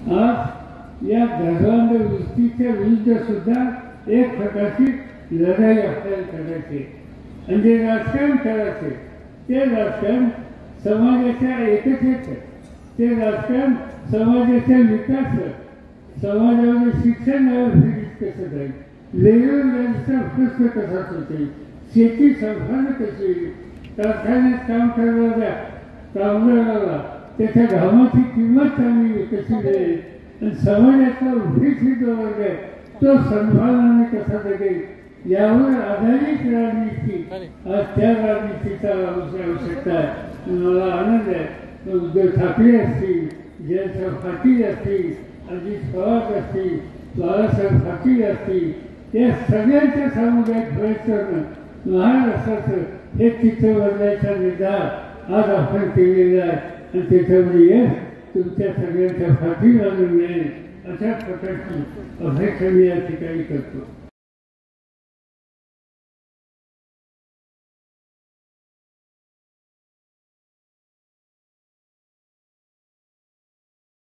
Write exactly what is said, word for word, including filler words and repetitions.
आज या धर्मांध वृत्तीच्या विरुद्ध सुद्धा एक प्रकारची लढाई आपल्याला करायची आणि जे राजकारण करायचे ते राजकारण समाजाच्या एकतेचं, ते राजकारण समाजाच्या विकास, समाजामध्ये शिक्षण व्यवस्थित कसं जाईल, लेबरचा प्रश्न कसा सुटेल, शेती संभाळणं कशी होईल, कारखान्यात काम करणाऱ्या कामगाराला त्याच्या घामाची किंमत चांगली कशी मिळेल आणि समाजाचा उपयोगी जो वर्ग आहे तो सन्मानाने कसा जगेल यावर आधारित राजनीती, आज त्या राजनीतीचा आवश्यकता आहे. मला आनंद आहे उद्धव ठाकरे असतील, जयंत पाटील असतील, अजित पवार असतील, बाळासाहेब पाटील असतील, या सगळ्यांच्या सामुदायिक प्रयत्नानं महाराष्ट्राचं हे चित्र बदलायचा निर्धार आज आपण केलेला आहे आणि त्याच्यामध्ये यश तुमच्या सगळ्यांच्या पाठीमागे मिळेल अशा प्रकारची अपेक्षा मी या ठिकाणी करतो.